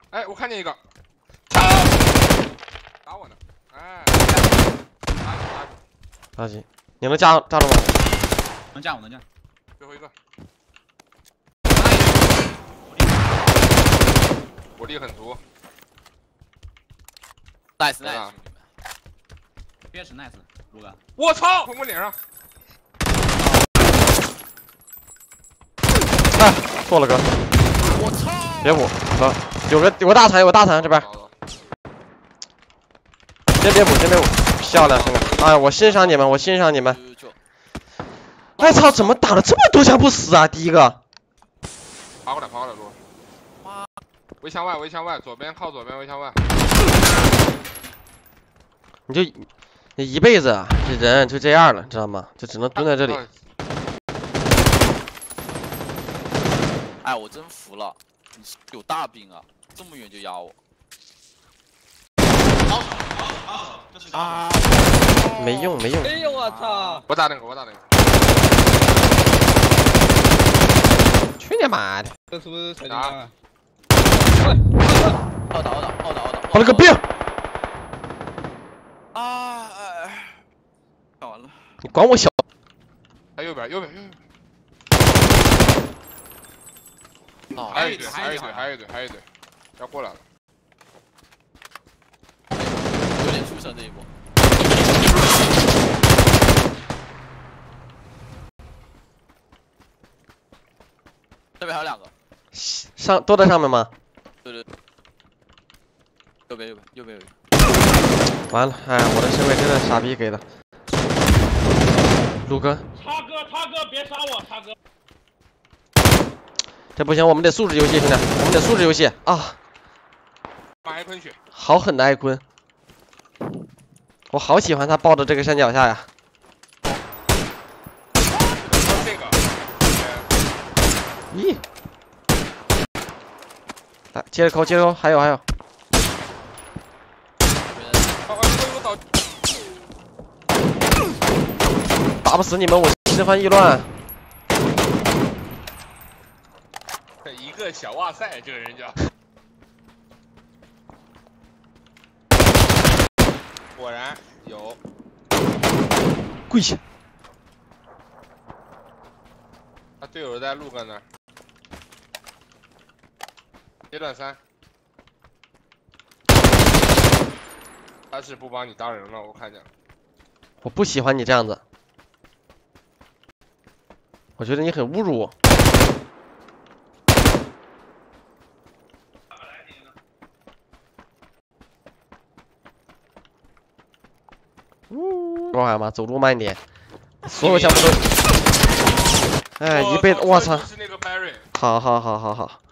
哎，我看见一个，打我呢！哎， 垃圾，你能架住吗？ 能架，我能架。 最后一个，火力很足。 nice， 确实 nice， 卢哥。 我操！喷我脸上！ 哎，错了哥！ 我操！ 别补，哥，有个大残，这边。先别补，漂亮兄弟！哎，我欣赏你们，哎操，怎么打了这么多枪不死啊？第一个。 爬过来，路。围墙外，左边靠左边围墙外。 你一辈子啊，这人就这样了，知道吗？就只能蹲在这里。 哎，我真服了，你有大病啊，这么远就压我。 啊！ 没用。 哎呦我操！ 我打那个。 去你妈的！ 这是不是小金刚啊？ 奥打！ 我了个病！ 啊！看完了。 你管我小？ 在右边。 哦， 还有一队，要过来了。 有点出神这一波。这边还有2个。 都在上面吗？ 对。右边。 完了，哎，我的身位真的傻逼给的。陆哥。 叉哥，别杀我，叉哥。 这不行，我们得素质游戏，兄弟，我们得素质游戏啊！ 把艾坤血， 好狠的艾坤，我好喜欢他抱着这个山脚下呀。 这个， 咦，来接着扣，还有。打不死你们，我心烦意乱。 一个小哇塞，这个人叫。果然有。 跪下。 他队友在路哥那儿。阶段3。他是不帮你当人了，我看见了。 我不喜欢你这样子，我觉得你很侮辱我。我喊嘛，走路慢点，所有项目都，哎，一辈子，我操！好。